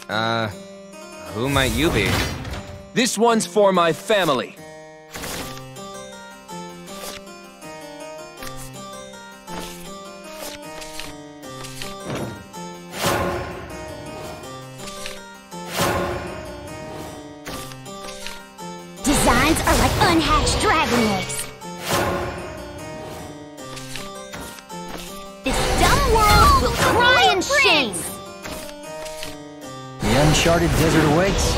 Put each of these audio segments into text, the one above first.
Who might you be? This one's for my family. Designs are like unhatched dragon eggs. This dumb world will cry in shame. The uncharted desert awaits.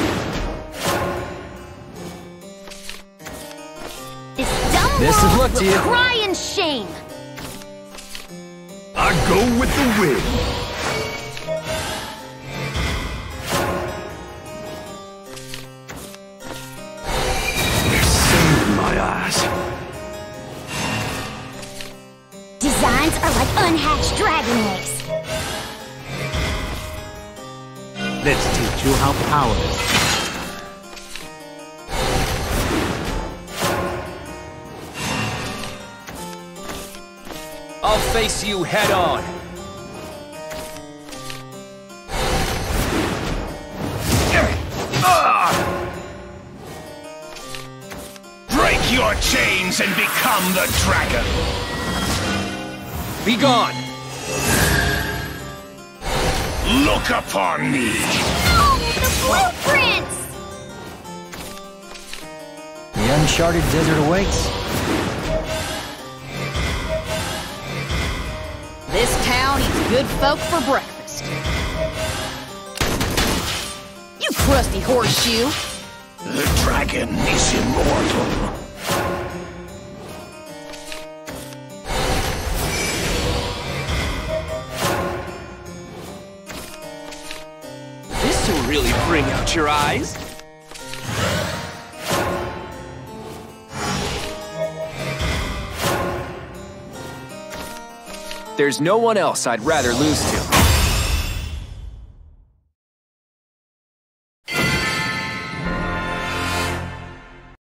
This dumb Best of world luck to will you. cry in shame. I go with the wind. There's sand in my eyes. Designs are like unhatched dragon eggs. Let's teach you how powerless. I'll face you head on. Break your chains and become the dragon. Be gone. Look upon me. Oh, the blueprints! The uncharted desert awaits. This town eats good folk for breakfast. You crusty horseshoe! The dragon is immortal. This'll really bring out your eyes. There's no one else I'd rather lose to.